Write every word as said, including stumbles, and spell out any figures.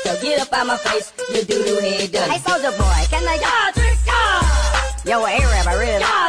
so get up out my face, you doo-doo head done. Hey, Soldier Boy, can I... Yeah, drink, yeah. Yo, A-Rap, I really... Yeah.